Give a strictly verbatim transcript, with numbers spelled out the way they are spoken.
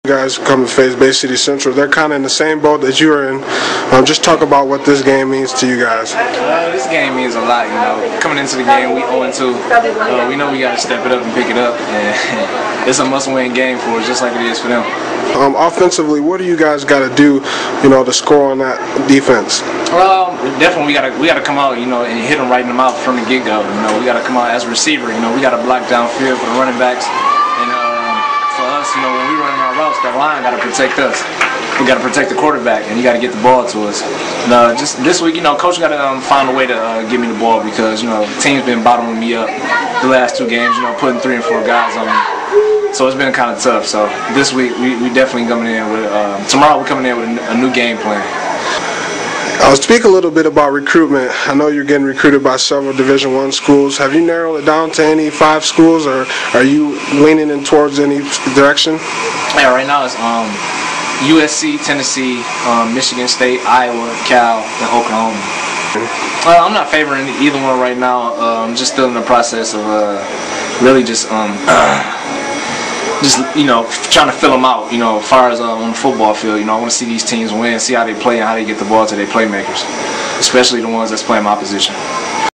You guys come to face Bay City Central. They're kind of in the same boat that you are in. Um, just talk about what this game means to you guys. Uh, this game means a lot, you know. Coming into the game, we oh and two. Uh, we know we got to step it up and pick it up. And it's a must-win game for us, just like it is for them. Um, offensively, what do you guys got to do, you know, to score on that defense? Well, definitely we got to we got to come out, you know, and hit them right in the mouth from the get-go. You know, we got to come out as a receiver. You know, we got to block downfield for the running backs. And uh, for us, you know, when we running our routes, that line got to protect us. We got to protect the quarterback, and you got to get the ball to us. And, uh, just this week, you know, coach got to um, find a way to uh, give me the ball because, you know, the team's been bottling me up the last two games. You know, putting three and four guys on me. So it's been kind of tough. So this week, we, we definitely coming in with, um, tomorrow we're coming in with a new game plan. I'll speak a little bit about recruitment. I know you're getting recruited by several Division One schools. Have you narrowed it down to any five schools, or are you leaning in towards any direction? Yeah, right now it's um, U S C, Tennessee, um, Michigan State, Iowa, Cal, and Oklahoma. Uh, I'm not favoring either one right now. Uh, I'm just still in the process of uh, really just um, just you know trying to fill them out. You know, as far as uh, on the football field, you know, I want to see these teams win, see how they play, and how they get the ball to their playmakers, especially the ones that's playing my position.